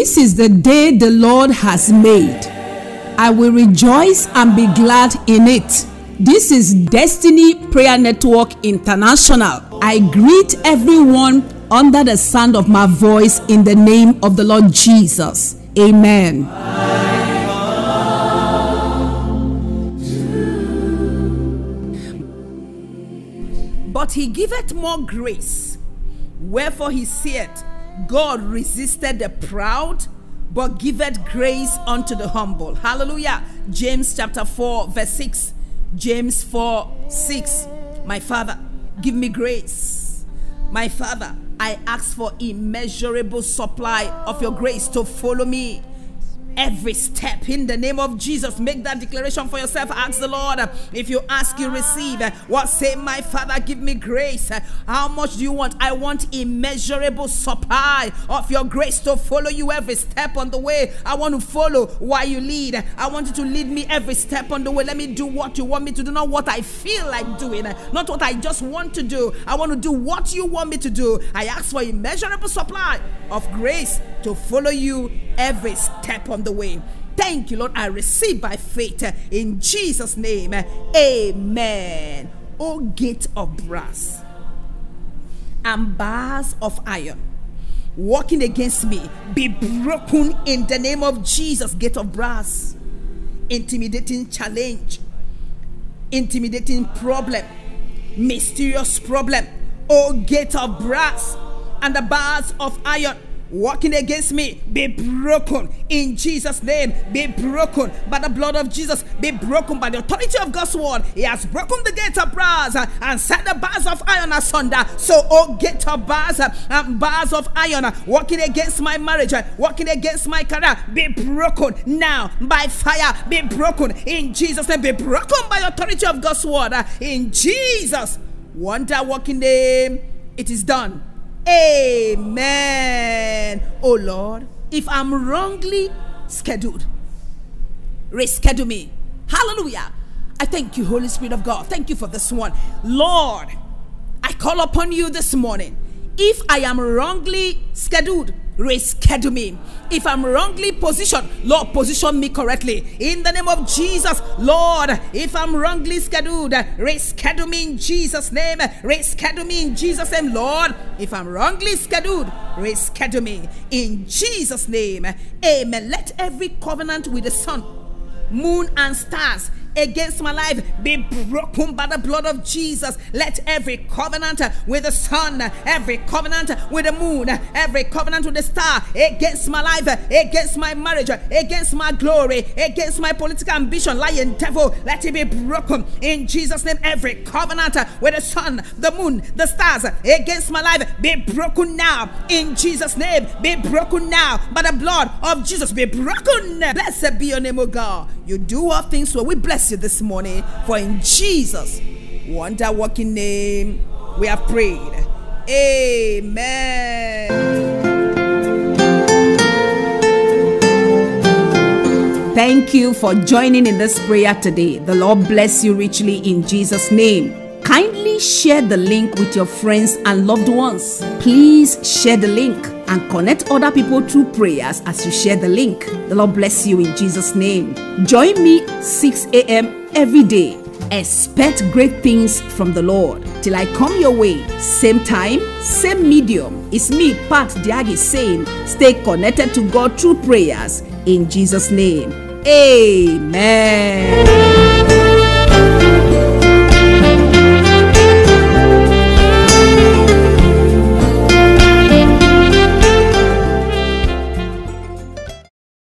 This is the day the Lord has made. I will rejoice and be glad in it. This is Destiny Prayer Network International. I greet everyone under the sound of my voice in the name of the Lord Jesus. Amen. But he giveth more grace. Wherefore he saith, God resisted the proud, but giveth grace unto the humble. Hallelujah. James chapter 4 verse 6. James 4:6. My Father, give me grace. My Father, I ask for immeasurable supply of your grace to follow me every step in the name of Jesus. Make that declaration for yourself. Ask the Lord. If you ask, you receive. What say? My Father, give me grace. How much do you want? I want immeasurable supply of your grace to follow you every step on the way. I want to follow while you lead. I want you to lead me every step on the way. Let me do what you want me to do, not what I feel like doing, not what I just want to do. I want to do what you want me to do. I ask for immeasurable supply of grace to follow you every step on the way. Thank you, Lord. I receive by faith in Jesus' name. Amen. O gate of brass and bars of iron working against me, be broken in the name of Jesus. Gate of brass, intimidating challenge, intimidating problem, mysterious problem. O gate of brass and the bars of iron working against me, be broken in Jesus' name. Be broken by the blood of Jesus. Be broken by the authority of God's word. He has broken the gate of brass and set the bars of iron asunder. So, oh, gate of bars and bars of iron working against my marriage, working against my career, be broken now by fire. Be broken in Jesus' name. Be broken by the authority of God's word. In Jesus' wonder working name, it is done. Amen. Oh Lord, if I'm wrongly scheduled, reschedule me. Hallelujah. I thank you, Holy Spirit of God. Thank you for this one. Lord, I call upon you this morning. If I am wrongly scheduled, reschedule me. If I'm wrongly positioned, Lord, position me correctly in the name of Jesus. Lord, if I'm wrongly scheduled, reschedule me in Jesus' name. Reschedule me in Jesus' name. Lord, if I'm wrongly scheduled, reschedule me in Jesus' name. Amen. Let every covenant with the sun, moon and stars against my life be broken by the blood of Jesus. Let every covenant with the sun, every covenant with the moon, every covenant with the star against my life, against my marriage, against my glory, against my political ambition, lying devil, let it be broken in Jesus' name. Every covenant with the sun, the moon, the stars against my life be broken now in Jesus' name. Be broken now by the blood of Jesus. Be broken. Blessed be your name, O God. You do all things well. We bless you this morning, for in Jesus' wonder working name we have prayed. Amen. Thank you for joining in this prayer today. The Lord bless you richly in Jesus' name. Kindly share the link with your friends and loved ones. Please share the link and connect other people through prayers as you share the link. The Lord bless you in Jesus' name. Join me 6 a.m. every day. Expect great things from the Lord. Till I come your way, same time, same medium. It's me, Pat Diagi, saying, stay connected to God through prayers in Jesus' name. Amen.